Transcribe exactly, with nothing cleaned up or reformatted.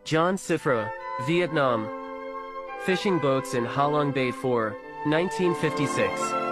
John Cifra, Vietnam. Fishing boats in Halong Bay four, nineteen fifty-six.